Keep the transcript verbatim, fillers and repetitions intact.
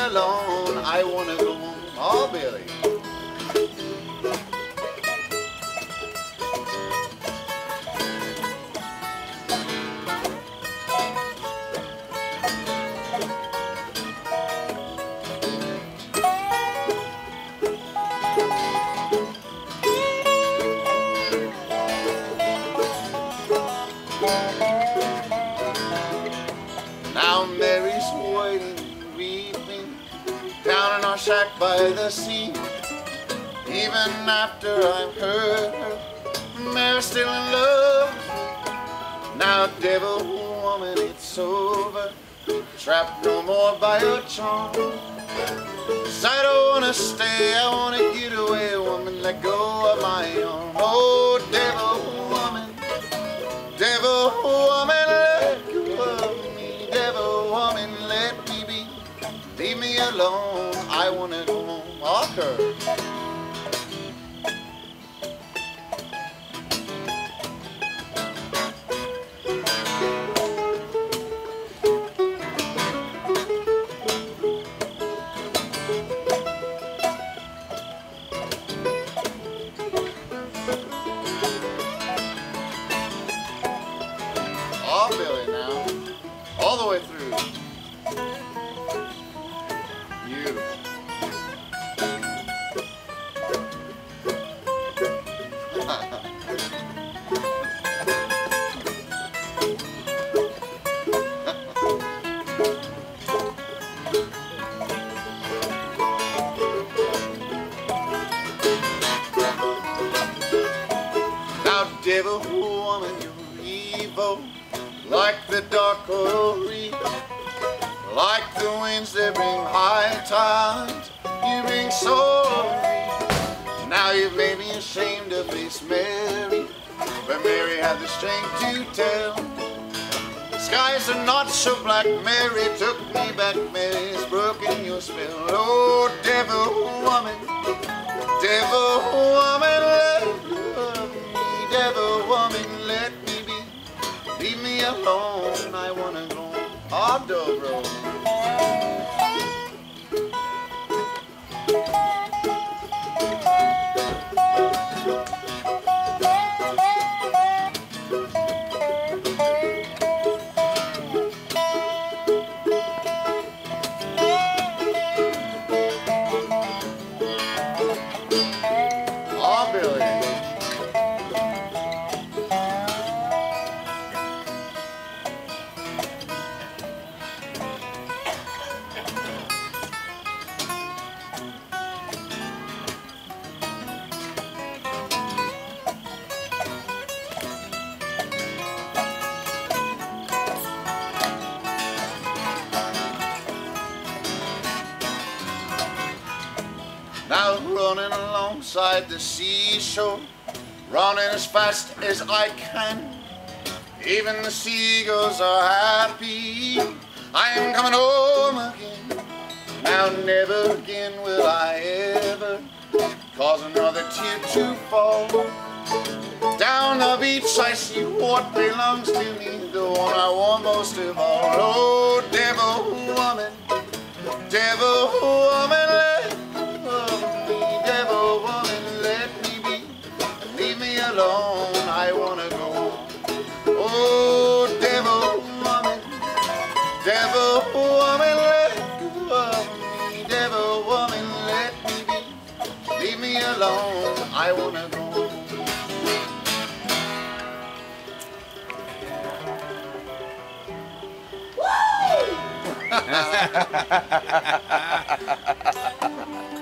alone, I wanna go home. Oh, Billy. Now Mary's waiting, weeping, down in our shack by the sea. Even after I've heard her, Mary's still in love with me. Now devil woman, it's over, trapped no more by your charm. 'Cause I don't wanna stay, I wanna get away, woman, let go of my arm. Oh, devil woman, devil woman, let go of me. Devil woman, let me be. Leave me alone, I wanna go home. Walker. Oh, Billy now. All the way through. Beautiful. Now, devil woman, you're evil, like the dark coral reef, like the winds that bring high tides, you bring sorrow and grief. Now you've made me ashamed to face Mary, but Mary had the strength to tell. The skies are not so black, Mary took me back, Mary's broken your spell. Oh, devil woman, devil woman, let go of me. Devil woman, let me be. Leave me alone, I wanna go home. Oh, dobro. Oh, Billy. Now running alongside the seashore, running as fast as I can. Even the seagulls are happy, I am coming home again. Now never again will I ever cause another tear to fall. Down the beach I see what belongs to me, the one I want most of all. Oh, devil woman, devil woman, let go of me. Devil woman, let me be. Leave me alone, I wanna go home. Oh, devil woman, devil woman, let go of me. Devil woman, let me be. Leave me alone, I wanna go home. Woo!